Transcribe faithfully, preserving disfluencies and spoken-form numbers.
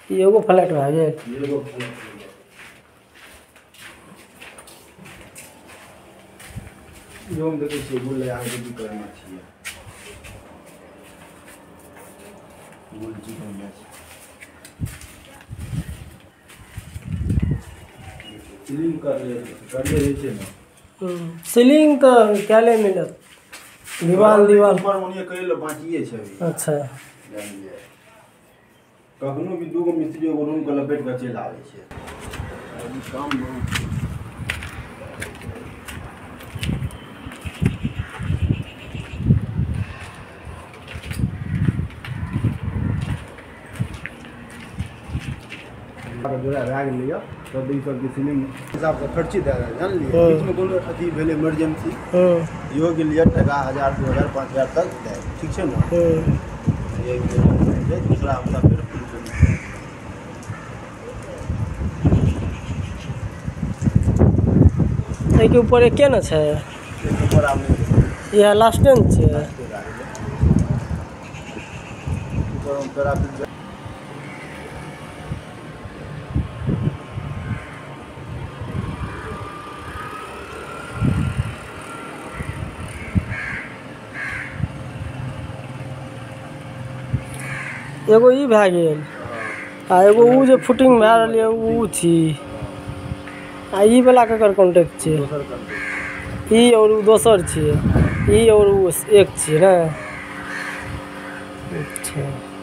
एगो फ्लैट भए गेल। एगो फ्लैट इहो में देखै छियै गुल लगा के की करना चाहिए गुल जी बनना छै सीलिंग कर ले कर ले छै ना। सीलिंग तो कैले मिलत दीवार दीवार ऊपर ओनिए करे ले बाकिए छै अभी। अच्छा जानिए कखनो भी दूगो मिस्त्री एगो रूम के लपेट के चलि आबै छै अभी काम बहुत जोड़ा भए गेलै सब दिन सबके सिलिंग हिसाब से खर्ची दे रहे जानलिए बीच में कोनो अथी भेलै इमरजेंसी इहो के लिए टका हजार दो हजार पाँच हजार तक दे ठीक छै ना। एक दूसरा हफ्ता फिर एहि के ऊपर एके ना छै ऊपर आबै यह लास्ट न छै ऊपर हम तोरा एगो ई भए गेल आ एगो उ जे फुटिंग भए रहल है उ छी आ ई वाला केकर कॉन्टेक्ट छै ई और उ दोसर छियै ई और उ एक छियै ना। अच्छा।